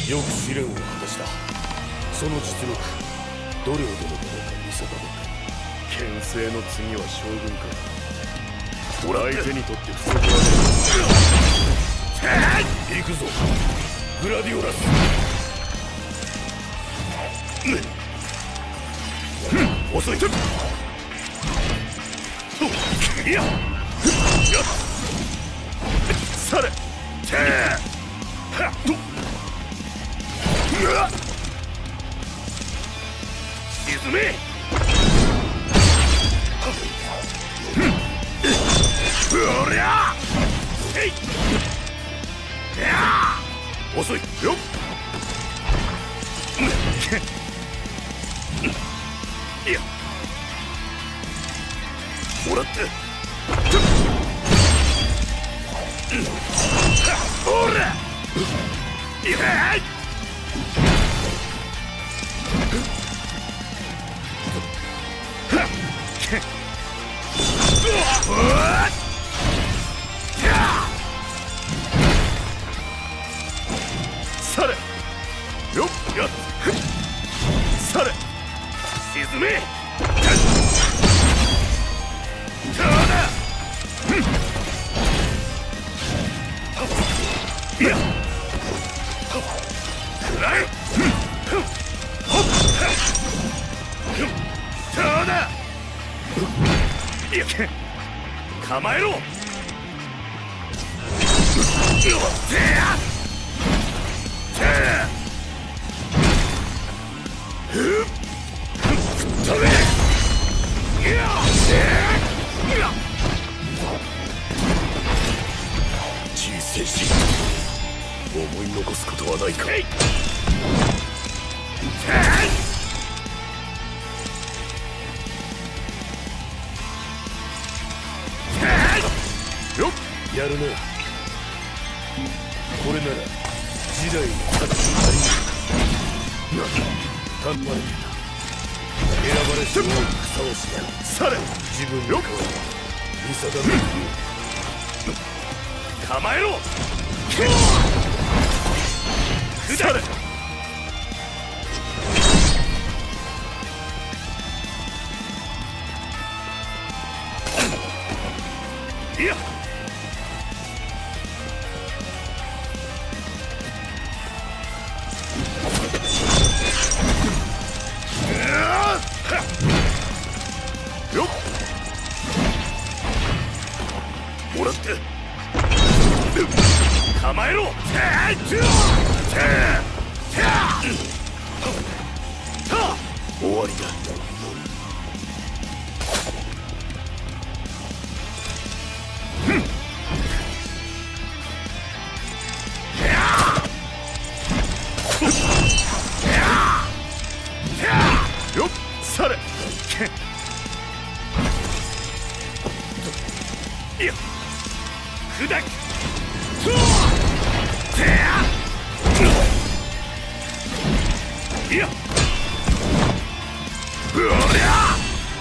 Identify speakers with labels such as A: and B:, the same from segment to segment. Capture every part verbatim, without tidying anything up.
A: よく試練を果たした。その実力どれほどのものか見定めた。
B: 牽制の次は将軍か。
A: 相手にとって不足はない。行くぞグラディオラス。遅い。いやされてはっと沈め。おりゃえい遅いよっ。いやもらってほらいやいされよっやっされ沈め。どうだ。いやくらえ。どうだ。いや構えろ。小せし思い残すことはないか。よっやるな。これなら時代の勝ちになりな。頼まれていた。選ばれし王にふさわしいされ自分の顔を見定める。構えろ。されいやよっもらって構えろ。終わりだ。よっされいや砕きいやうりゃ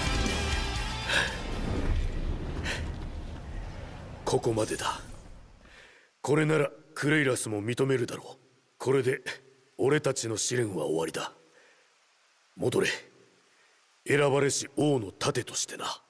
A: ここまでだ。これならクレイラスも認めるだろう。これで俺たちの試練は終わりだ。戻れ選ばれし王の盾としてな。